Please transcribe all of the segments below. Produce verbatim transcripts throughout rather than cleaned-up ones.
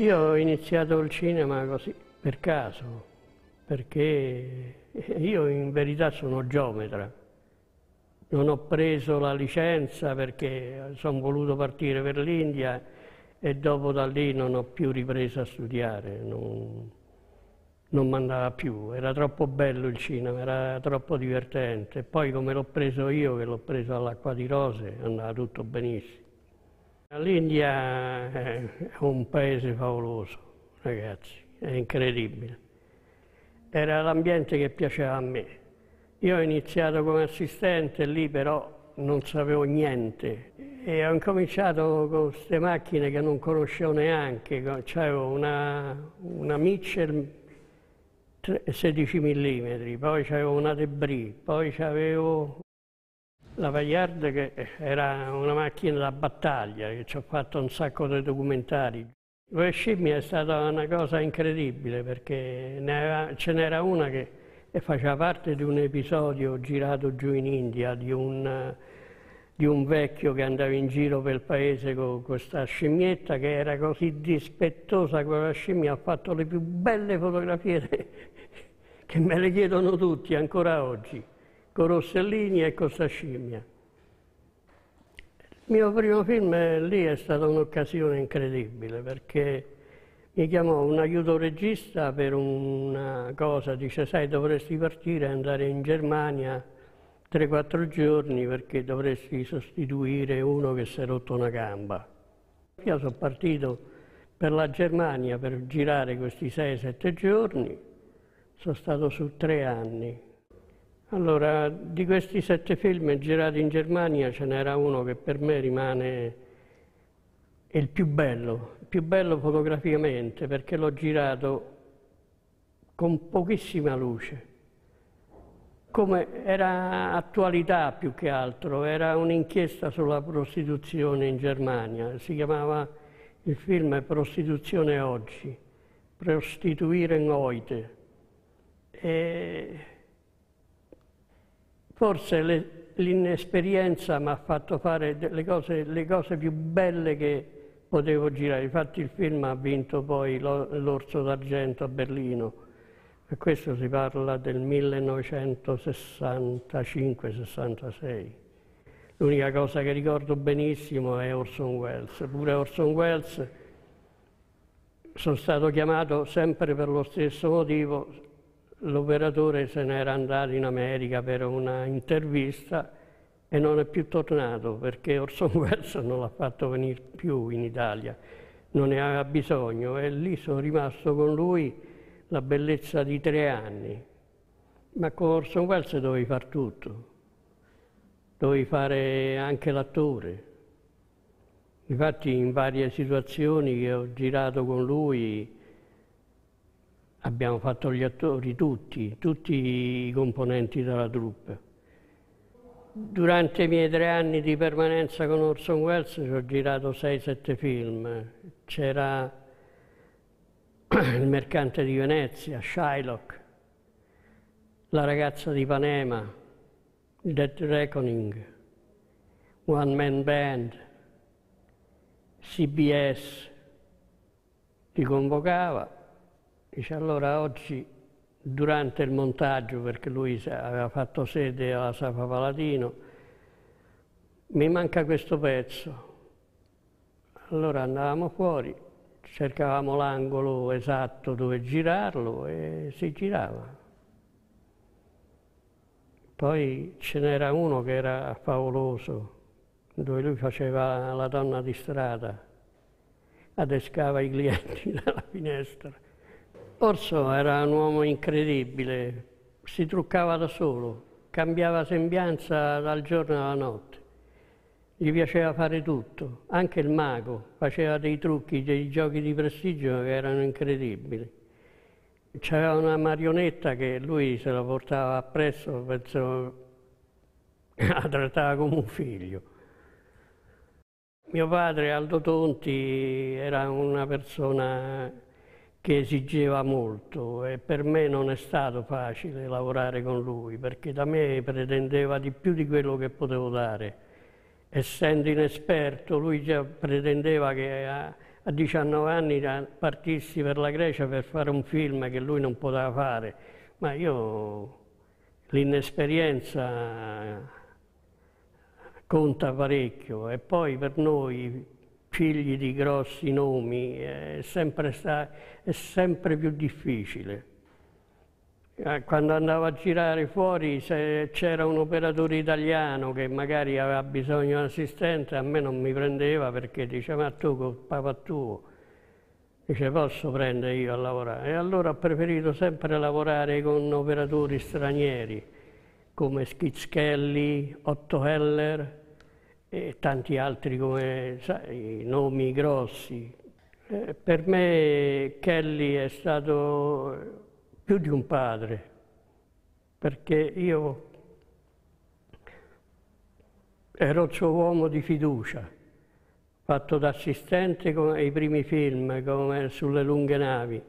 Io ho iniziato il cinema così, per caso, perché io in verità sono geometra. Non ho preso la licenza perché sono voluto partire per l'India e dopo da lì non ho più ripreso a studiare, non, non mi andava più, era troppo bello il cinema, era troppo divertente. Poi come l'ho preso io, che l'ho preso all'Acqua di Rose, andava tutto benissimo. L'India è un paese favoloso, ragazzi, è incredibile. Era l'ambiente che piaceva a me. Io ho iniziato come assistente lì, però non sapevo niente e ho incominciato con queste macchine che non conoscevo neanche. C'avevo una, una Mitchell sedici millimetri, poi c'avevo una Debris, poi c'avevo la Paillard che era una macchina da battaglia, che ci ho fatto un sacco di documentari. Lo scimmie è stata una cosa incredibile perché ne aveva, ce n'era una che faceva parte di un episodio girato giù in India di un, di un vecchio che andava in giro per il paese con questa scimmietta che era così dispettosa, quella scimmia ha fatto le più belle fotografie che me le chiedono tutti ancora oggi, con Rossellini e con questa scimmia. Il mio primo film lì è stata un'occasione incredibile perché mi chiamò un aiuto regista per una cosa, dice sai dovresti partire e andare in Germania tre quattro giorni perché dovresti sostituire uno che si è rotto una gamba. Io sono partito per la Germania per girare questi sei sette giorni, sono stato su tre anni. Allora, di questi sette film girati in Germania ce n'era uno che per me rimane il più bello, il più bello fotograficamente perché l'ho girato con pochissima luce. Come era attualità più che altro, era un'inchiesta sulla prostituzione in Germania, si chiamava il film Prostituzione oggi, Prostituieren heute. E forse l'inesperienza mi ha fatto fare le cose, le cose più belle che potevo girare. Infatti il film ha vinto poi l'Orso d'Argento a Berlino. E questo si parla del millenovecentosessantacinque sessantasei. L'unica cosa che ricordo benissimo è Orson Welles. Pure Orson Welles sono stato chiamato sempre per lo stesso motivo. L'operatore se n'era andato in America per una intervista e non è più tornato perché Orson Welles non l'ha fatto venire più in Italia, non ne aveva bisogno e lì sono rimasto con lui la bellezza di tre anni. Ma con Orson Welles dovevi fare tutto, dovevi fare anche l'attore. Infatti in varie situazioni che ho girato con lui abbiamo fatto gli attori tutti, tutti i componenti della troupe. Durante i miei tre anni di permanenza con Orson Welles ho girato sei sette film. C'era Il mercante di Venezia, Shylock, La ragazza di Ipanema, Dead Reckoning, One Man Band, C B S ti convocava. Dice allora oggi durante il montaggio, perché lui aveva fatto sede alla Safa Palatino, mi manca questo pezzo. Allora andavamo fuori, cercavamo l'angolo esatto dove girarlo e si girava. Poi ce n'era uno che era favoloso, dove lui faceva la donna di strada, adescava i clienti dalla finestra. Orso era un uomo incredibile, si truccava da solo, cambiava sembianza dal giorno alla notte. Gli piaceva fare tutto, anche il mago, faceva dei trucchi, dei giochi di prestigio che erano incredibili. C'aveva una marionetta che lui se la portava appresso, penso, la trattava come un figlio. Mio padre, Aldo Tonti, era una persona che esigeva molto e per me non è stato facile lavorare con lui perché da me pretendeva di più di quello che potevo dare. Essendo inesperto, lui già pretendeva che a diciannove anni partissi per la Grecia per fare un film che lui non poteva fare, ma io l'inesperienza conta parecchio e poi per noi figli di grossi nomi è sempre, sta, è sempre più difficile. Quando andavo a girare fuori, se c'era un operatore italiano che magari aveva bisogno di un assistente, a me non mi prendeva perché diceva: ma tu col papà tuo, dice, posso prendere io a lavorare? E allora ho preferito sempre lavorare con operatori stranieri come Schizzchelli, Otto Heller e tanti altri come, sai, nomi grossi. Eh, per me Kelly è stato più di un padre, perché io ero il suo uomo di fiducia, fatto da assistente ai primi film, come Sulle lunghe navi.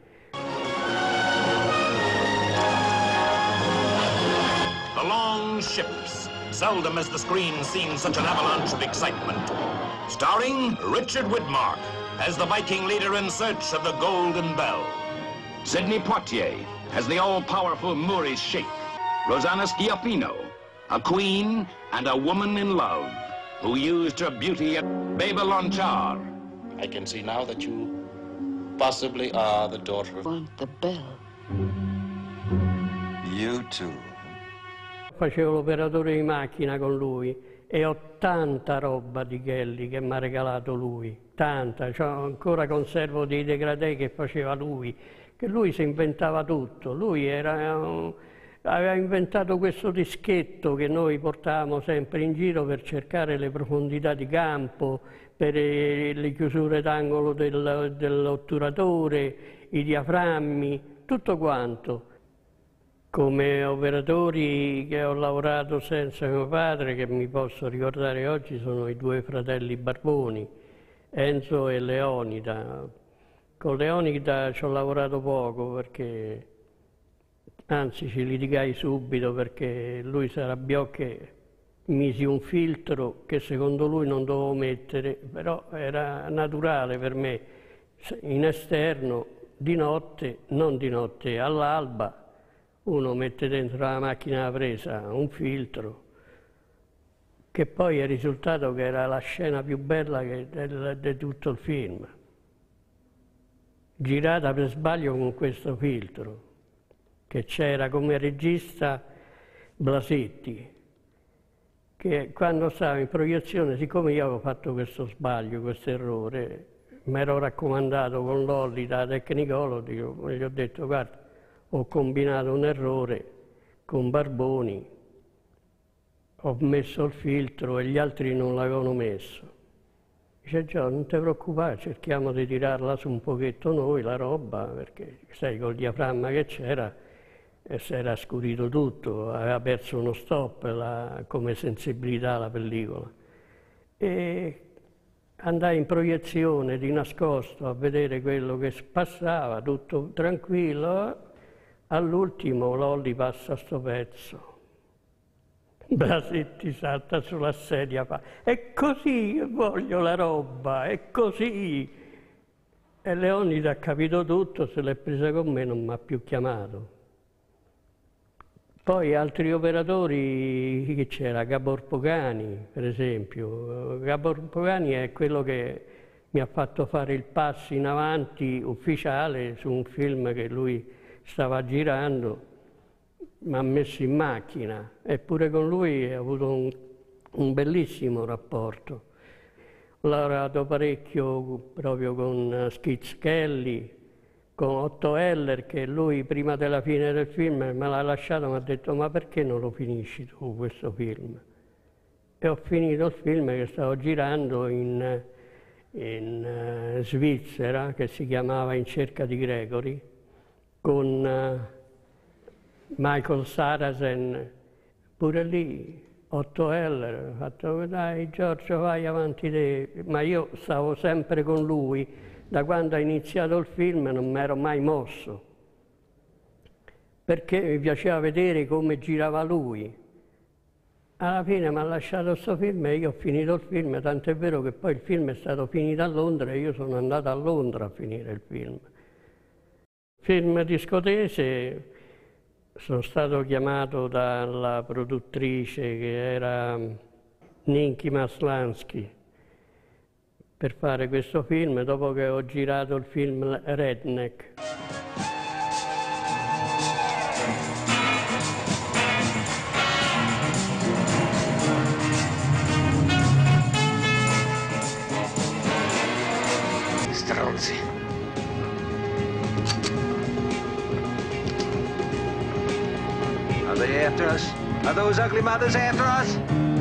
The long ships. Seldom has the screen seen such an avalanche of excitement. Starring Richard Widmark as the Viking leader in search of the Golden Bell. Sidney Poitier as the all-powerful Moorish sheikh. Rosanna Schiaffino, a queen and a woman in love who used her beauty at Babylonchar. I can see now that you possibly are the daughter of... Want the bell. You too. Facevo l'operatore di macchina con lui e ho tanta roba di Kelly che mi ha regalato lui, tanta, cioè, ancora conservo dei degradé che faceva lui, che lui si inventava tutto, lui era, uh, aveva inventato questo dischetto che noi portavamo sempre in giro per cercare le profondità di campo, per eh, le chiusure d'angolo del, dell'otturatore, i diaframmi, tutto quanto. Come operatori che ho lavorato senza mio padre, che mi posso ricordare oggi, sono i due fratelli Barboni, Enzo e Leonida. Con Leonida ci ho lavorato poco, perché, anzi ci litigai subito, perché lui si arrabbiò che misi un filtro che secondo lui non dovevo mettere, però era naturale per me, in esterno, di notte, non di notte, all'alba, uno mette dentro la macchina da presa un filtro, che poi è risultato che era la scena più bella di tutto il film, girata per sbaglio con questo filtro, che c'era come regista Blasetti, che quando stavo in proiezione, siccome io avevo fatto questo sbaglio, questo errore, mi ero raccomandato con Lolli da Tecnicolo, gli ho detto: guarda, ho combinato un errore con Barboni, ho messo il filtro e gli altri non l'avevano messo. Dice: Gio, non ti preoccupare, cerchiamo di tirarla su un pochetto noi la roba, perché sai, col diaframma che c'era e si era scurito tutto, aveva perso uno stop la, come sensibilità la pellicola. E andai in proiezione di nascosto a vedere quello che passava, tutto tranquillo. All'ultimo Lolli passa sto pezzo, Blasetti salta sulla sedia, fa: è così che voglio la roba, è così. E Leonida ha capito tutto, se l'è presa con me, non mi ha più chiamato. Poi altri operatori, che c'era? Gabor Pogani, per esempio. Gabor Pogani è quello che mi ha fatto fare il passo in avanti ufficiale su un film che lui stava girando, mi ha messo in macchina, eppure con lui ho avuto un, un bellissimo rapporto. Ho lavorato parecchio proprio con Schizzchelli, con Otto Heller, che lui prima della fine del film me l'ha lasciato, mi ha detto: ma perché non lo finisci tu questo film? E ho finito il film che stavo girando in, in uh, Svizzera, che si chiamava In cerca di Gregory, con uh, Michael Saracen, pure lì, Otto Heller, ho fatto: dai Giorgio, vai avanti te. Ma io stavo sempre con lui, da quando ha iniziato il film non mi ero mai mosso, perché mi piaceva vedere come girava lui. Alla fine mi ha lasciato questo film e io ho finito il film, tant'è vero che poi il film è stato finito a Londra e io sono andato a Londra a finire il film. Film di Scotese, sono stato chiamato dalla produttrice che era Ninky Maslansky per fare questo film dopo che ho girato il film Redneck. Stronzi. Are they after us? Are those ugly mothers after us?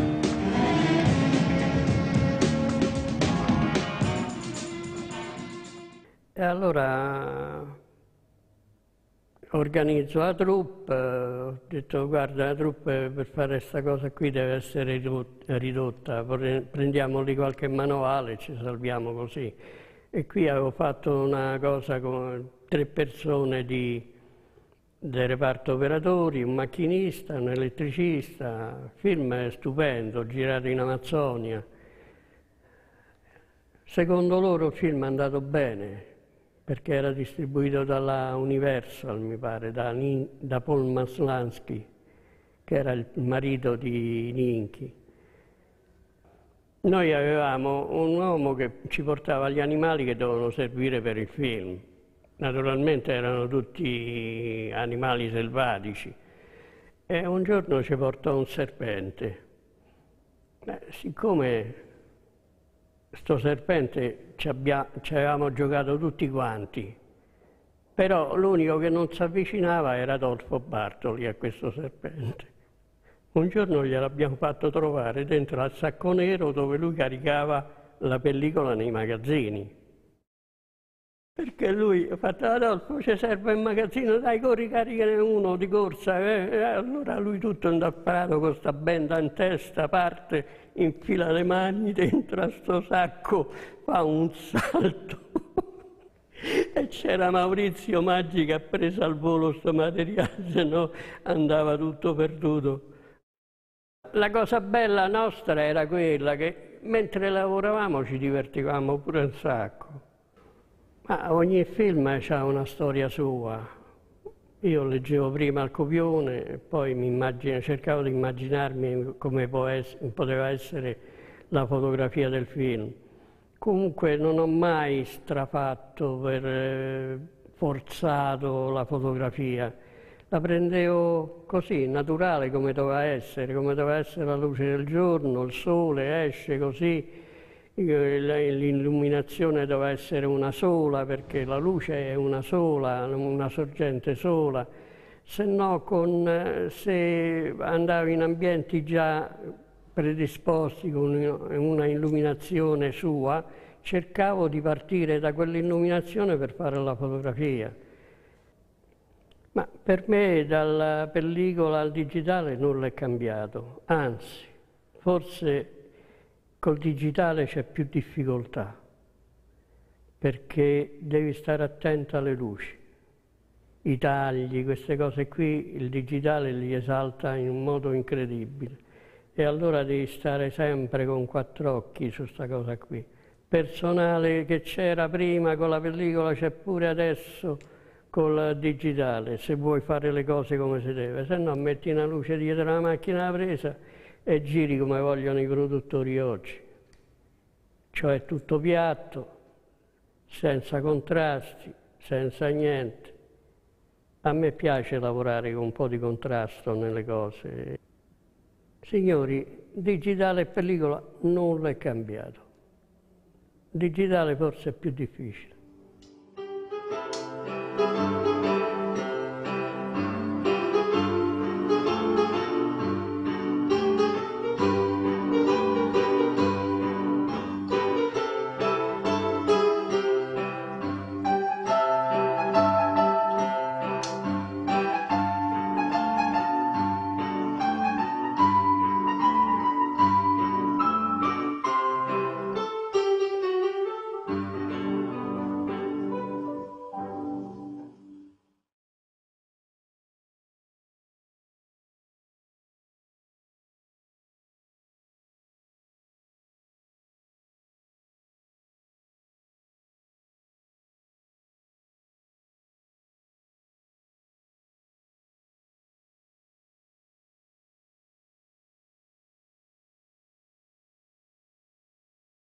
E allora organizzo la troupe, ho detto guarda la troupe per fare questa cosa qui deve essere ridotta, prendiamo lì qualche manuale e ci salviamo così. E qui avevo fatto una cosa con tre persone di, del reparto operatori, un macchinista, un elettricista. Il film è stupendo, girato in Amazzonia. Secondo loro il film è andato bene, perché era distribuito dalla Universal, mi pare, da, da Paul Maslansky, che era il marito di Ninky. Noi avevamo un uomo che ci portava gli animali che dovevano servire per il film. Naturalmente erano tutti animali selvatici. E un giorno ci portò un serpente. Eh, siccome sto serpente ci, abbia, ci avevamo giocato tutti quanti, però l'unico che non si avvicinava era Adolfo Bartoli a questo serpente. Un giorno gliel'abbiamo fatto trovare dentro al sacco nero dove lui caricava la pellicola nei magazzini. Perché lui ha fatto, Adolfo, ci serve il magazzino, dai, corri, caricane uno di corsa. Eh? E allora lui tutto indapparato con sta benda in testa, parte, infila le mani dentro a sto sacco, fa un salto. E c'era Maurizio Maggi che ha preso al volo sto materiale, se no andava tutto perduto. La cosa bella nostra era quella che mentre lavoravamo ci divertivamo pure un sacco. Ma ogni film ha una storia sua. Io leggevo prima il copione e poi mi immagino, cercavo di immaginarmi come poteva essere la fotografia del film. Comunque non ho mai strafatto per eh, forzato la fotografia. La prendevo così, naturale come doveva essere, come doveva essere la luce del giorno, il sole esce così, l'illuminazione doveva essere una sola perché la luce è una sola, una sorgente sola, se no con, se andavo in ambienti già predisposti con una illuminazione sua, cercavo di partire da quell'illuminazione per fare la fotografia. Ma per me dalla pellicola al digitale nulla è cambiato, anzi, forse col digitale c'è più difficoltà, perché devi stare attento alle luci, i tagli, queste cose qui, il digitale li esalta in un modo incredibile. E allora devi stare sempre con quattro occhi su questa cosa qui. Personale che c'era prima con la pellicola c'è pure adesso col digitale, se vuoi fare le cose come si deve, se no metti una luce dietro la macchina da presa e giri come vogliono i produttori oggi. Cioè tutto piatto, senza contrasti, senza niente. A me piace lavorare con un po' di contrasto nelle cose. Signori, digitale e pellicola nulla è cambiato. Digitale forse è più difficile.